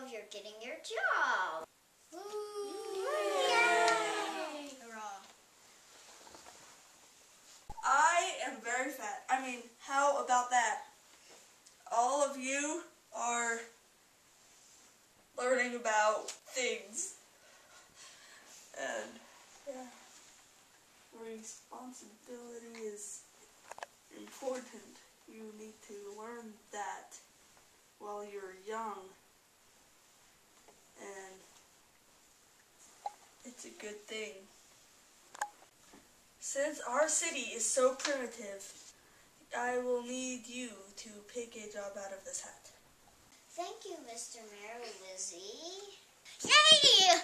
12, you're getting your job. Ooh. Yay! Hurrah. I am very fat. I mean, how about that? All of you are learning about things. And yeah, responsibility is important. You need to learn that while you're young. And it's a good thing. Since our city is so primitive, I will need you to pick a job out of this hat. Thank you, Mr. Mayor. Lizzie. Yay!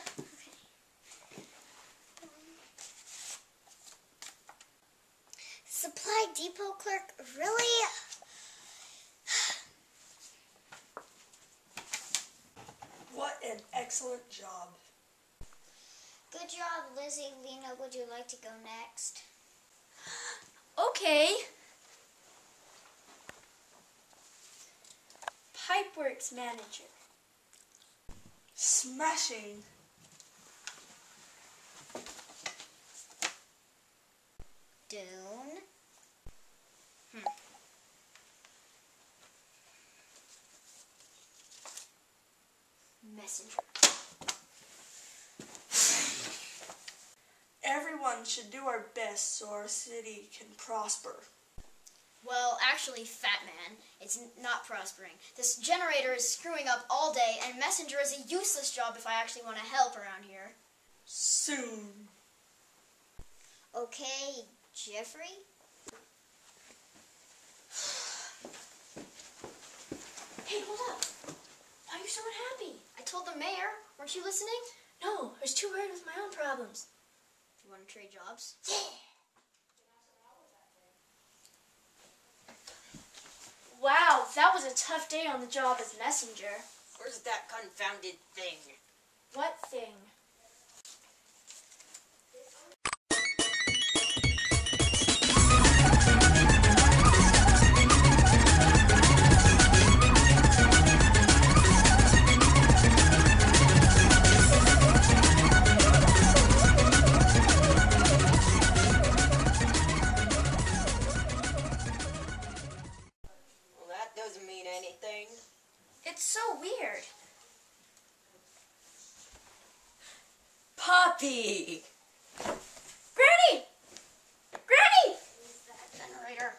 Supply depot clerk, really? What an excellent job. Good job, Lizzie. Lena, would you like to go next? Okay. Pipeworks manager. Smashing. Dune. Messenger. Everyone should do our best so our city can prosper. Well, actually, Fat Man, it's not prospering. This generator is screwing up all day, and Messenger is a useless job if I actually want to help around here. Soon. Okay, Jeffrey? Hey, hold up. Why are you so unhappy? I told the mayor. Weren't you listening? No, I was too worried with my own problems. You want to trade jobs? Yeah! Wow, that was a tough day on the job as messenger. Where's that confounded thing? What thing? Doesn't mean anything. It's so weird. Poppy! Granny! Granny! Where's that generator?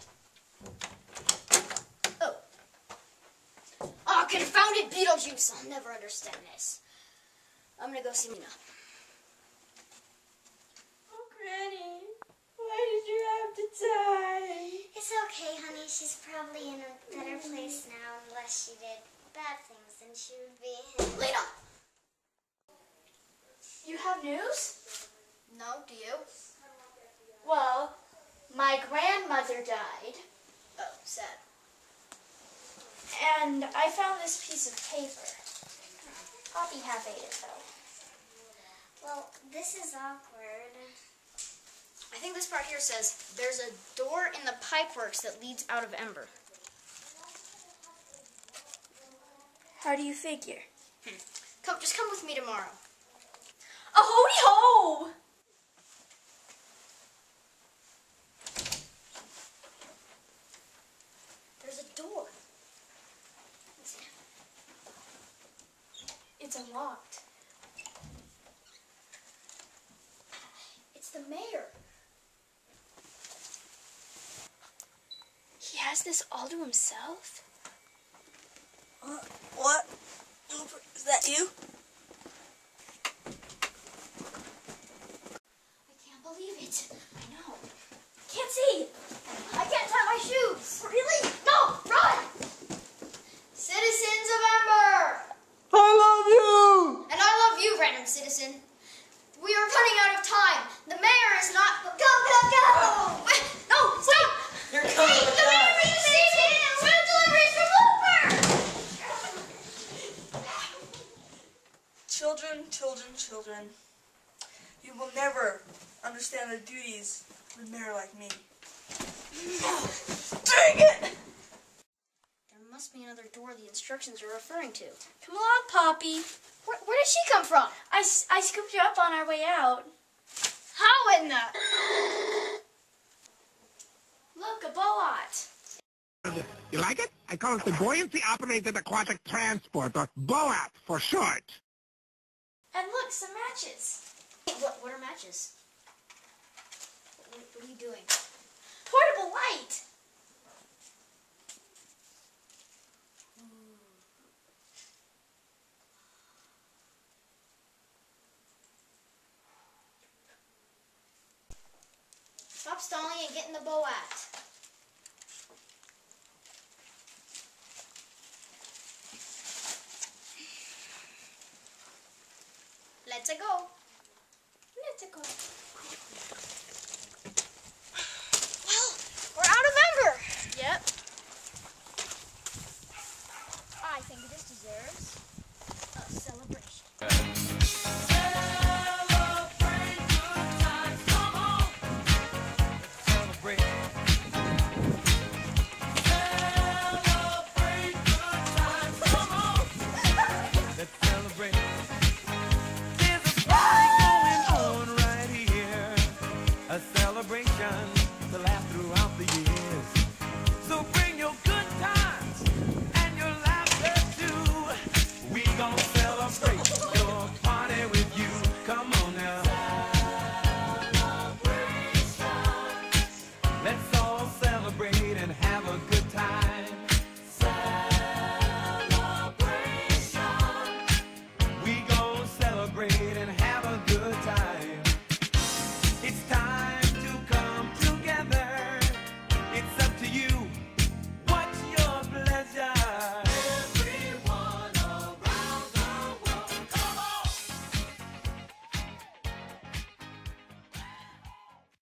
Oh. Oh, confounded Beetlejuice! I'll never understand this. I'm gonna go see Lena. Oh, Granny, why did you have to die? It's okay, honey. She's probably in a better place now, unless she did bad things, then she would be... Lena! You have news? No, do you? Well, my grandmother died. Oh, sad. And I found this piece of paper. Poppy half ate it, though. Well, this is awkward. I think this part here says, there's a door in the pipeworks that leads out of Ember. How do you figure? Just come with me tomorrow. A hody-ho! There's a door. It's unlocked. It's the mayor. He has this all to himself? What? Is that you? I can't believe it. I know. Can't see. I can't tie my shoes. Really? No! Run! Citizens of Ember! I love you! And I love you, random citizen. We are running out of time. The mayor is not... Go, go, go! Wait, no, stop! You're coming Hey, with the mayor us. is leaving! Food deliveries from Looper! Children, children, children. You will never understand the duties of a mayor like me. Dang it! There must be another door the instructions are referring to. Come along, Poppy. Where did she come from? I scooped you up on our way out. How in the... Look, a boat. You like it? I call it the Buoyancy Operated Aquatic Transport, or BOAT for short. And look, some matches. What are matches? What are you doing? Portable light. Stop stalling and get in the boat. Let's go. Let's go. Well, we're out of Ember. Yep. I think this deserves